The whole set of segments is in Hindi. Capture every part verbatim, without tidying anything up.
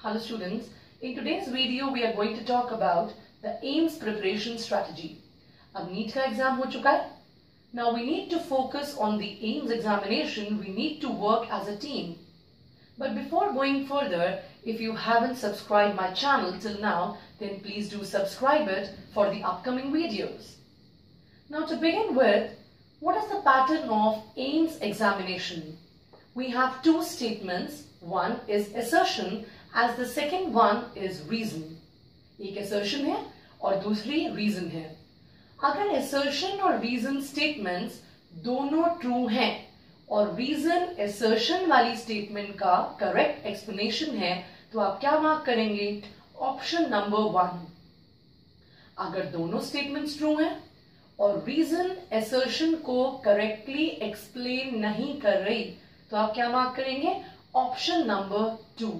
Hello students, in today's video we are going to talk about the AIIMS preparation strategy. अब नीट का एग्जाम हो चुका है. Now we need to focus on the AIIMS examination. We need to work as a team. But before going further, if you haven't subscribed my channel till now, then please do subscribe it for the upcoming videos. Now to begin with, what is the pattern of AIIMS examination? We have two statements. One is assertion as the second one is reason. एक assertion है और दूसरी reason है. अगर assertion और reason statements दोनों true हैं और reason assertion वाली statement का correct explanation है, तो आप क्या mark करेंगे? Option number one. अगर दोनों statements true हैं और reason assertion को correctly explain नहीं कर रही, तो आप क्या mark करेंगे? Option number two.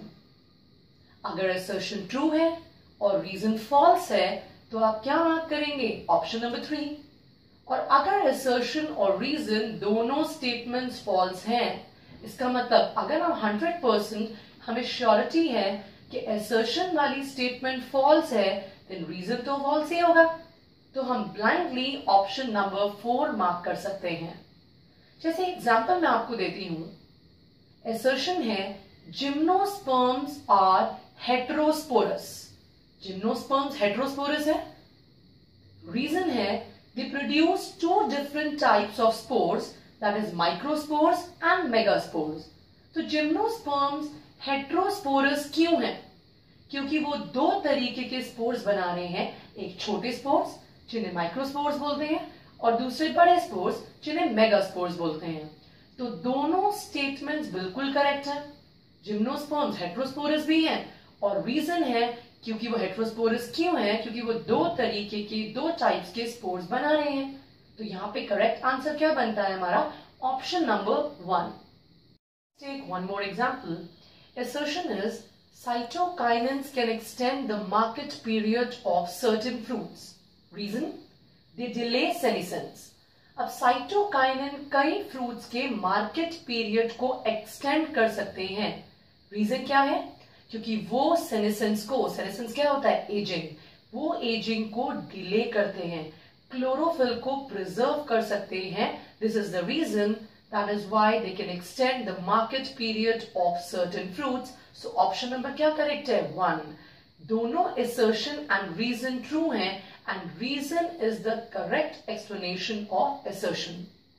अगर assertion true है और reason false है, तो आप क्या mark करेंगे? Option number three. और अगर assertion और reason दोनों statements false हैं, इसका मतलब अगर हम hundred percent हमें surety है कि assertion वाली statement false है, then reason तो false ही होगा. तो हम blindly option number four mark कर सकते हैं. जैसे example मैं आपको देती हूँ. Assertion है gymnosperms are heterosporous. Gymnosperms heterosporous है. Reason है they produce two different types of spores, that is microspores and megaspores. तो gymnosperms heterosporous क्यों है? क्योंकि वो दो तरीके के स्पोर्स बना रहे हैं. एक छोटे स्पोर्स जिन्हें माइक्रोस्पोर्स बोलते हैं और दूसरे बड़े स्पोर्स जिन्हें मेगास्पोर्स बोलते हैं. तो दोनों स्टेटमेंट्स बिल्कुल करेक्ट है. जिम्नोस्पर्म्स हेटेरोस्पोरस भी हैं और रीजन है क्योंकि वो हेटेरोस्पोरस क्यों है? क्योंकि वो दो तरीके के दो टाइप्स के स्पोर्स बना रहे हैं. तो यहाँ पे करेक्ट आंसर क्या बनता है हमारा? Option number one. Take one more example. Assertion is cytokinins can extend the market period of certain fruits. Reason? They delay senescence. अब साइटोकाइनिन कई फ्रूट्स के मार्केट पीरियड को एक्सटेंड कर सकते हैं. रीजन क्या है? क्योंकि वो सेनेसेंस को, सेनेसेंस क्या होता है? एजिंग. वो एजिंग को डिले करते हैं, क्लोरोफिल को प्रिजर्व कर सकते हैं. This is the reason, that is why they can extend the market period of certain fruits. So option number क्या करेक्ट है? वन. दोनों assertion and reason true हैं and reason is the correct explanation of assertion.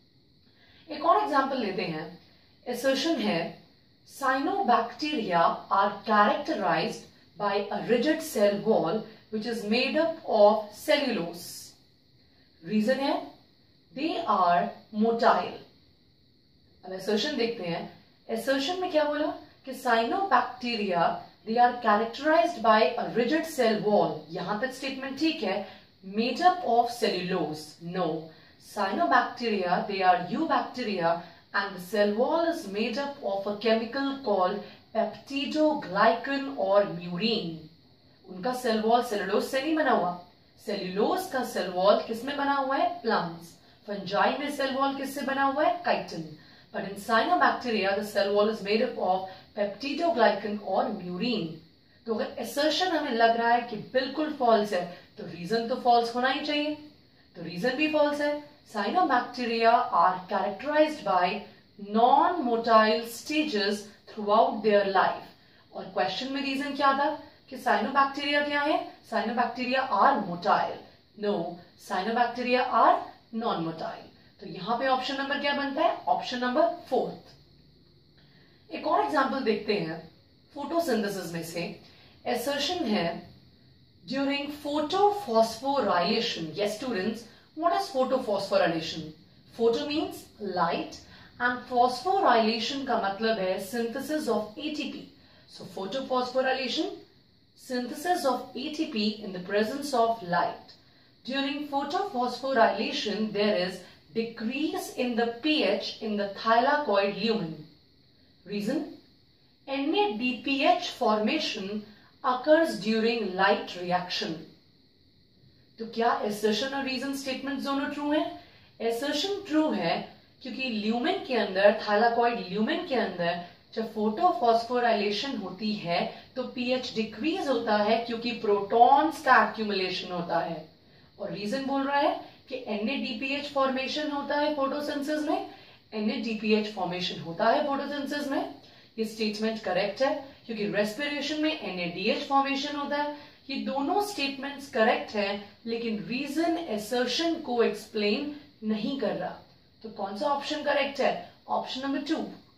एक और एग्जांपल लेते हैं. assertion है cyanobacteria are characterized by a rigid cell wall which is made up of cellulose. reason है they are motile. अब assertion देखते हैं. assertion में क्या बोला कि cyanobacteria they are characterized by a rigid cell wall. यहां तक स्टेटमेंट ठीक है. made up of cellulose. No. Cyanobacteria, they are eubacteria and the cell wall is made up of a chemical called peptidoglycan or murine. उनका सेल वॉल सेलुलोज से नहीं बना हुआ. सेलुलोज का सेल वॉल किसमें बना हुआ है? प्लांट्स. फंजाई में सेल वॉल किससे बना हुआ है? Chitin. But in cyanobacteria, the cell wall is made up of peptidoglycan or murine. तो अगर assertion हमें लग रहा है कि बिल्कुल false है, तो reason तो false होना ही चाहिए. तो reason भी false है. Cyanobacteria are characterized by non-motile stages throughout their life. और question में reason क्या था? कि cyanobacteria क्या है? Cyanobacteria are motile. No, cyanobacteria are non-motile. तो यहाँ पे ऑप्शन नंबर क्या बनता है? Option number fourth. एक और एग्जांपल देखते हैं फोटोसिंथेसिस में से. assertion है during photophosphorilation. yes students, what is photophosphorilation? photo means light and phosphorylation का मतलब है synthesis of A T P. so photophosphorylation, synthesis of A T P in the presence of light. During photophosphorylation there is decrease in the pH in the thylakoid lumen. Reason? N A D P H formation occurs during light reaction. तो क्या assertion और reason statements दोनों true हैं? assertion true है क्योंकि ल्यूमेन के अंदर, थाइलाकॉइड ल्यूमेन के अंदर जब फोटोफॉस्फोराइलेशन होती है तो पीएच डिक्रीज होता है क्योंकि प्रोटॉन्स का एक्यूमुलेशन होता है। और रीजन बोल रहा है कि N A D P H formation होता है फोटोसिंथेसिस में, N A D P H formation होता है फोटोसिंथेसिस में। ये स्टेटमेंट करेक्ट है क्योंकि रेस्पिरेशन में N A D H formation होता है। ये दोनों स्टेटमेंट्स करेक्ट हैं, लेकिन रीजन असर्शन को एक्सप्लेन नहीं कर रहा। तो कौन सा ऑप्शन करेक्ट है? Option number to.